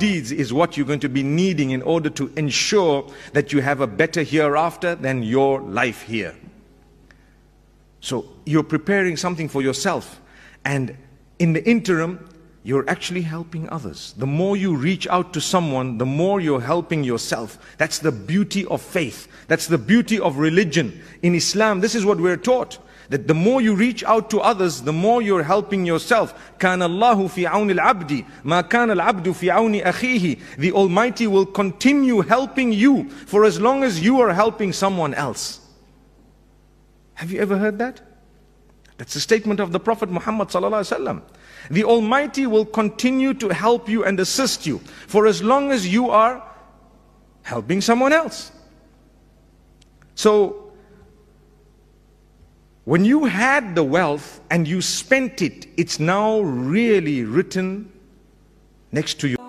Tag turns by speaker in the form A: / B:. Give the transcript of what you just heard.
A: deeds is what you're going to be needing in order to ensure that you have a better hereafter than your life here. So you're preparing something for yourself, and in the interim, you're actually helping others. The more you reach out to someone, the more you're helping yourself. That's the beauty of faith. That's the beauty of religion. In Islam, this is what we're taught. That the more you reach out to others, the more you're helping yourself. كَانَ اللَّهُ فِي عَوْنِ الْعَبْدِ مَا كَانَ الْعَبْدُ فِي عَوْنِ أَخِيهِ. The Almighty will continue helping you for as long as you are helping someone else. Have you ever heard that? That's the statement of the Prophet Muhammad sallallahu alaihi wasallam. The Almighty will continue to help you and assist you for as long as you are helping someone else. So, when you had the wealth and you spent it, it's now really written next to you.